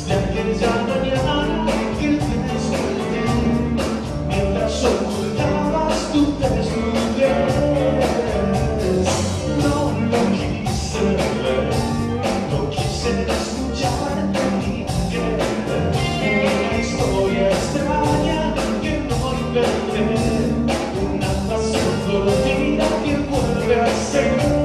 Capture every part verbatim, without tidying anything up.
desde aquella mañana que te desperté, mientras ocultabas tu desnudez. No lo quise ver, no quise escuchar ni creer. Una historia extraña que no inventé, una pasión dormida que vuelve a ser.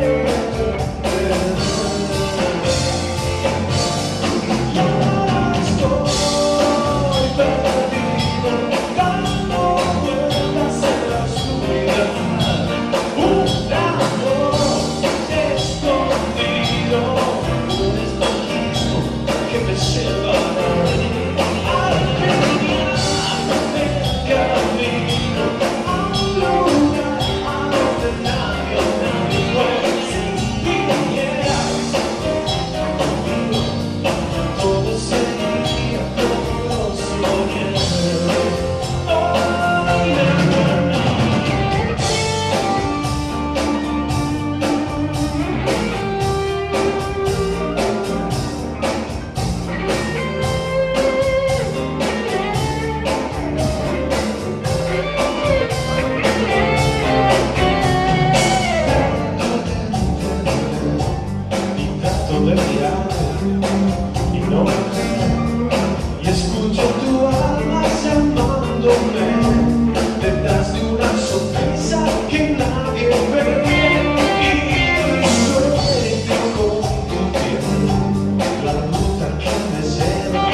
De mirarte y no me veo, y escucho tu alma llamándome detrás de una sonrisa que nadie ve, y sueño con tu piel la ruta que me lleva,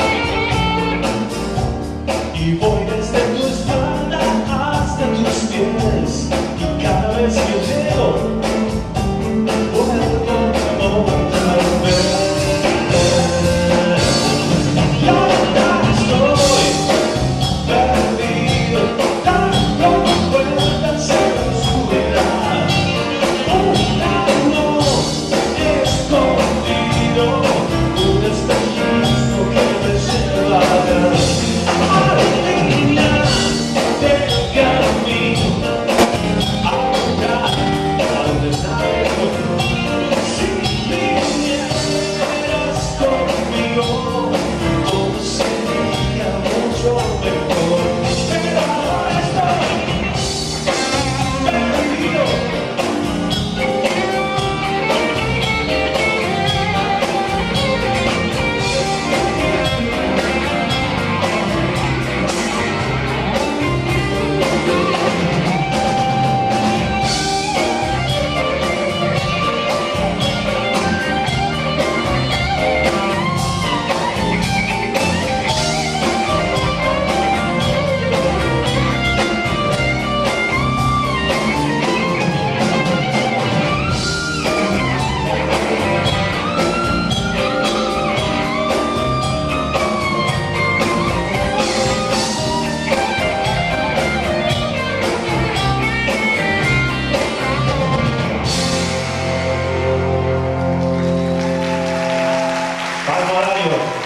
y voy desde tu espalda hasta tus pies, y cada vez que llego Palmo Horario.